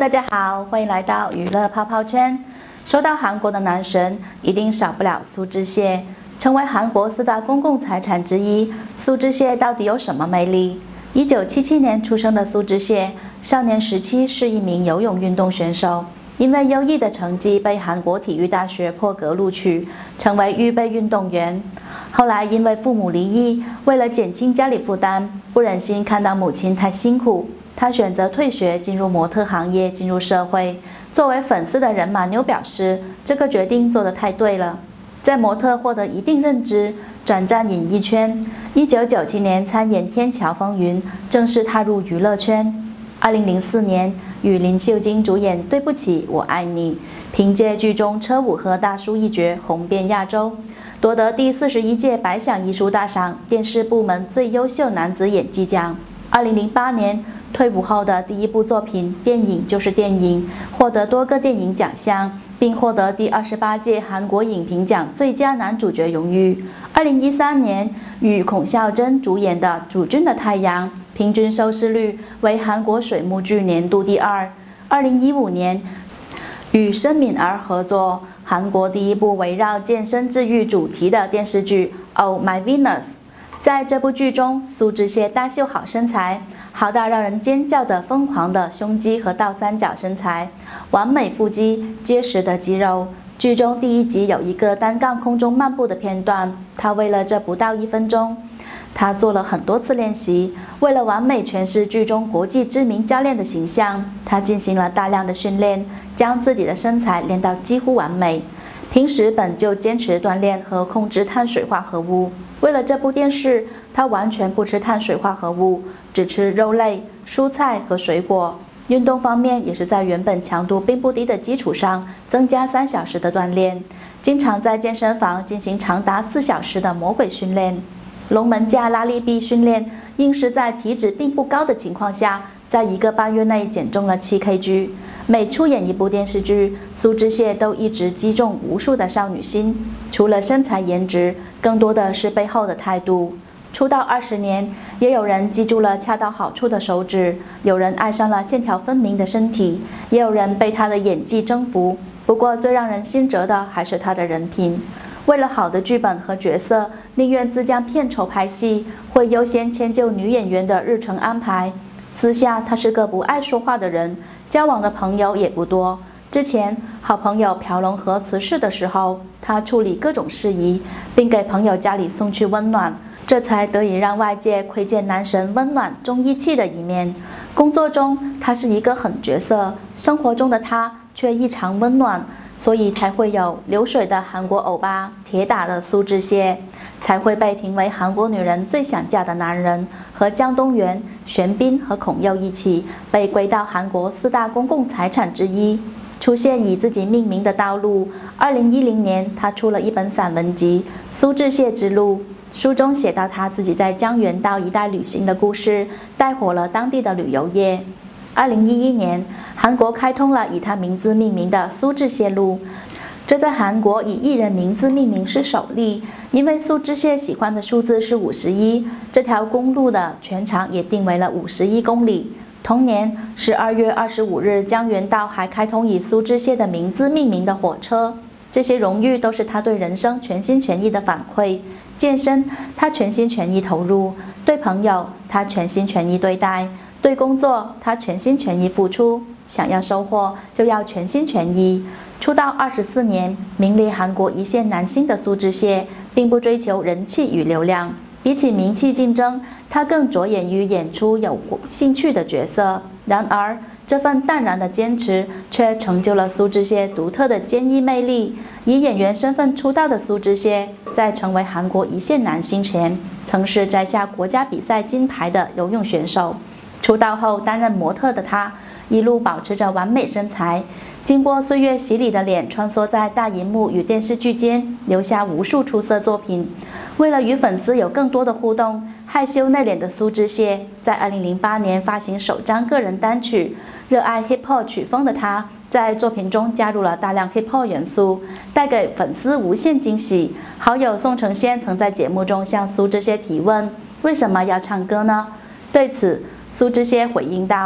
大家好，欢迎来到娱乐泡泡圈。说到韩国的男神，一定少不了苏志燮。成为韩国4大公共财产之一，苏志燮到底有什么魅力？1977年出生的苏志燮，少年时期是一名游泳运动选手，因为优异的成绩被韩国体育大学破格录取，成为预备运动员。后来因为父母离异，为了减轻家里负担，不忍心看到母亲太辛苦。他选择退学，进入模特行业，进入社会。作为粉丝的人马妞表示，这个决定做得太对了。在模特获得一定认知，转战演艺圈。1997年参演《天桥风云》，正式踏入娱乐圈。2004年与林秀晶主演《对不起，我爱你》，凭借剧中车武和大叔一角红遍亚洲，夺得第41届百想艺术大赏电视部门最优秀男子演技奖。2008年退伍后的第一部作品《电影就是电影》，获得多个电影奖项，并获得第28届韩国影评奖最佳男主角荣誉。2013年与孔孝真主演的《主君的太阳》，平均收视率为韩国水幕剧年度第2。2015年与申敏儿合作韩国第一部围绕健身治愈主题的电视剧《Oh My Venus》。在这部剧中，苏志燮大秀好身材，好到让人尖叫的疯狂的胸肌和倒三角身材，完美腹肌，结实的肌肉。剧中第1集有一个单杠空中漫步的片段，他为了这不到1分钟，他做了很多次练习。为了完美诠释剧中国际知名教练的形象，他进行了大量的训练，将自己的身材练到几乎完美。平时本就坚持锻炼和控制碳水化合物，为了这部电视，他完全不吃碳水化合物，只吃肉类、蔬菜和水果。运动方面也是在原本强度并不低的基础上，增加3小时的锻炼，经常在健身房进行长达4小时的魔鬼训练。龙门架拉力臂训练，硬是在体脂并不高的情况下，在1个半月内减重了7 kg。每出演一部电视剧，苏志燮都一直击中无数的少女心。除了身材颜值，更多的是背后的态度。出道20年，也有人记住了恰到好处的手指，有人爱上了线条分明的身体，也有人被他的演技征服。不过最让人心折的还是他的人品。为了好的剧本和角色，宁愿自将片酬拍戏，会优先迁就女演员的日程安排。私下他是个不爱说话的人，交往的朋友也不多。之前好朋友朴龙和辞世的时候，他处理各种事宜，并给朋友家里送去温暖，这才得以让外界窥见男神温暖重义气的一面。工作中他是一个狠角色，生活中的他却异常温暖，所以才会有流水的韩国欧巴、铁打的苏志燮，才会被评为韩国女人最想嫁的男人，和姜东元、玄彬和孔侑一起被归到韩国4大公共财产之一。出现以自己命名的道路。2010年，他出了一本散文集《苏志燮之路》，书中写到他自己在江原道一带旅行的故事，带火了当地的旅游业。2011年，韩国开通了以他名字命名的苏志燮路，这在韩国以艺人名字命名是首例。因为苏志燮喜欢的数字是51，这条公路的全长也定为了51公里。同年12月25日，江原道还开通以苏志燮的名字命名的火车。这些荣誉都是他对人生全心全意的反馈。健身，他全心全意投入；对朋友，他全心全意对待；对工作，他全心全意付出。想要收获，就要全心全意。出道24年，名列韩国1线男星的苏志燮，并不追求人气与流量。比起名气竞争，他更着眼于演出有兴趣的角色。然而，这份淡然的坚持却成就了苏志燮独特的坚毅魅力。以演员身份出道的苏志燮，在成为韩国1线男星前，曾是摘下国家比赛金牌的游泳选手。出道后担任模特的他，一路保持着完美身材。经过岁月洗礼的脸穿梭在大荧幕与电视剧间，留下无数出色作品。为了与粉丝有更多的互动，害羞内敛的苏志燮在2008年发行首张个人单曲。热爱 hip hop 曲风的他，在作品中加入了大量 hip hop 元素，带给粉丝无限惊喜。好友宋承宪曾在节目中向苏志燮提问：为什么要唱歌呢？对此，苏志燮回应道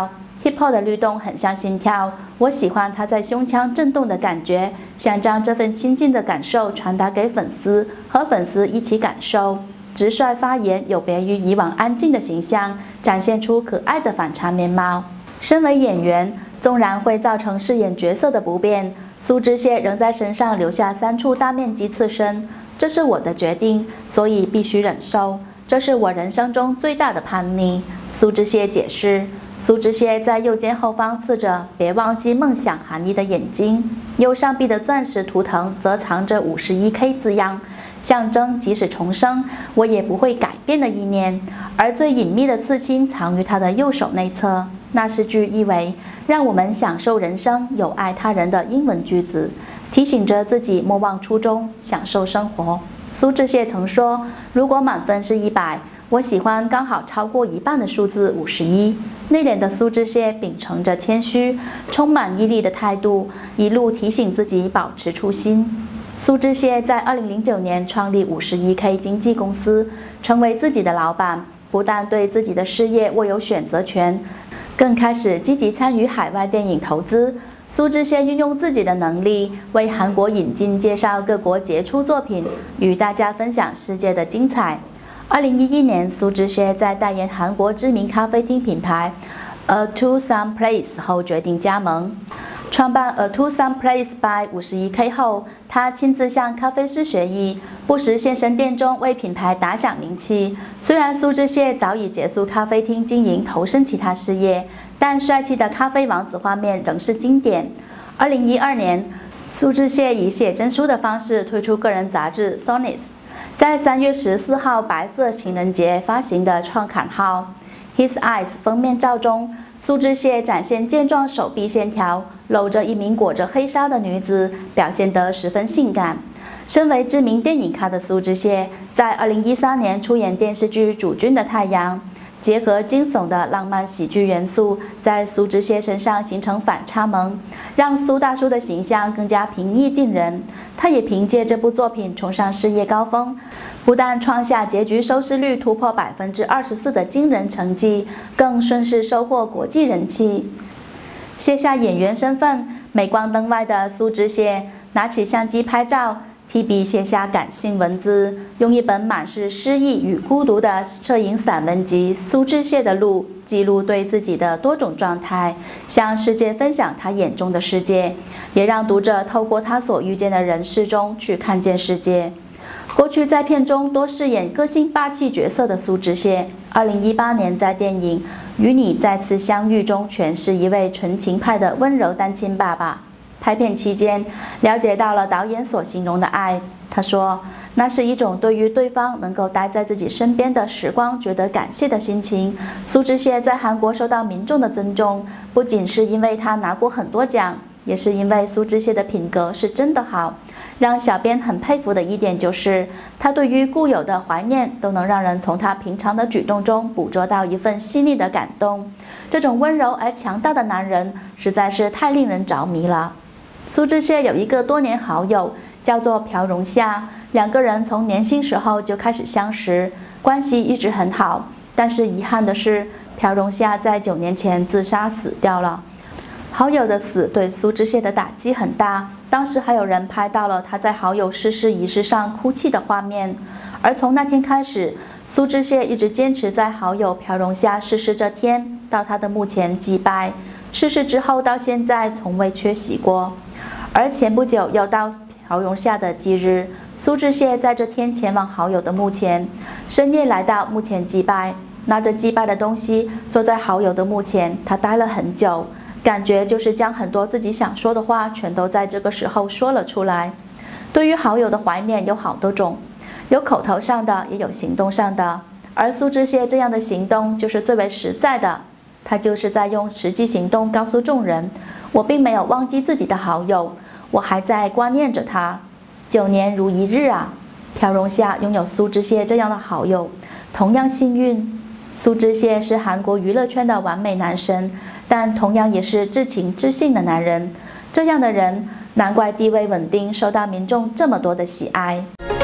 ，hip hop 的律动很像心跳，我喜欢他在胸腔震动的感觉，想将这份亲近的感受传达给粉丝，和粉丝一起感受。直率发言有别于以往安静的形象，展现出可爱的反差面貌。身为演员，纵然会造成饰演角色的不便，苏志燮仍在身上留下3处大面积刺身，这是我的决定，所以必须忍受。这是我人生中最大的叛逆。苏志燮解释。苏志燮在右肩后方刺着“别忘记梦想”含义的眼睛，右上臂的钻石图腾则藏着51K 字样，象征即使重生，我也不会改变的意念。而最隐秘的刺青藏于他的右手内侧，那是句意为“让我们享受人生，友爱他人”的英文句子，提醒着自己莫忘初衷，享受生活。苏志燮曾说：“如果满分是100，我喜欢刚好超过一半的数字51。”内敛的苏志燮秉承着谦虚、充满毅力的态度，一路提醒自己保持初心。苏志燮在2009年创立51K 经纪公司，成为自己的老板，不但对自己的事业握有选择权，更开始积极参与海外电影投资。苏志燮运用自己的能力，为韩国引进介绍各国杰出作品，与大家分享世界的精彩。2011年，苏志燮在代言韩国知名咖啡厅品牌 A To Some Place 后决定加盟。创办 A To Some Place by 51K 后，他亲自向咖啡师学艺，不时现身店中为品牌打响名气。虽然苏志燮早已结束咖啡厅经营，投身其他事业，但帅气的咖啡王子画面仍是经典。2012年，苏志燮以写真书的方式推出个人杂志 Sonnis。在3月14号白色情人节发行的创刊号《His Eyes》封面照中，苏志燮展现健壮手臂线条，搂着一名裹着黑纱的女子，表现得十分性感。身为知名电影咖的苏志燮，在2013年出演电视剧《主君的太阳》，结合惊悚的浪漫喜剧元素，在苏志燮身上形成反差萌，让苏大叔的形象更加平易近人。他也凭借这部作品冲上事业高峰，不但创下结局收视率突破24%的惊人成绩，更顺势收获国际人气。卸下演员身份，镁光灯外的苏志燮拿起相机拍照，提笔写下感性文字，用一本满是诗意与孤独的摄影散文集《苏志燮的路》，记录对自己的多种状态，向世界分享他眼中的世界，也让读者透过他所遇见的人事中去看见世界。过去在片中多饰演个性霸气角色的苏志燮，2018年在电影《与你再次相遇》中诠释一位纯情派的温柔单亲爸爸。拍片期间，了解到了导演所形容的爱。他说，那是一种对于对方能够待在自己身边的时光觉得感谢的心情。苏志燮在韩国受到民众的尊重，不仅是因为他拿过很多奖，也是因为苏志燮的品格是真的好。让小编很佩服的一点就是，他对于故友的怀念都能让人从他平常的举动中捕捉到一份细腻的感动。这种温柔而强大的男人实在是太令人着迷了。苏志燮有一个多年好友，叫做朴荣夏，两个人从年轻时候就开始相识，关系一直很好。但是遗憾的是，朴荣夏在9年前自杀死掉了。好友的死对苏志燮的打击很大，当时还有人拍到了他在好友逝世仪式上哭泣的画面。而从那天开始，苏志燮一直坚持在好友朴荣夏逝世这天到他的墓前祭拜，逝世之后到现在从未缺席过。而前不久又到朴荣夏的忌日，苏志燮在这天前往好友的墓前，深夜来到墓前祭拜，拿着祭拜的东西坐在好友的墓前，他待了很久，感觉就是将很多自己想说的话全都在这个时候说了出来。对于好友的怀念有好多种，有口头上的，也有行动上的，而苏志燮这样的行动就是最为实在的。他就是在用实际行动告诉众人，我并没有忘记自己的好友，我还在挂念着他。9年如一日啊！朴荣夏拥有苏志燮这样的好友，同样幸运。苏志燮是韩国娱乐圈的完美男神，但同样也是至情至性的男人。这样的人，难怪地位稳定，受到民众这么多的喜爱。